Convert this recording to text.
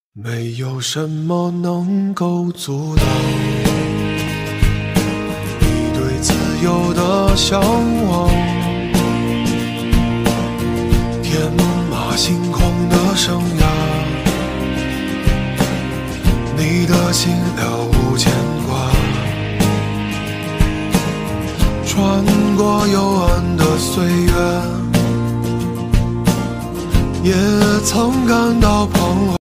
没有什么能够阻挡你对自由的向往，天马行空的生涯，你的心了无牵挂，穿过幽暗的岁月，也曾感到彷徨。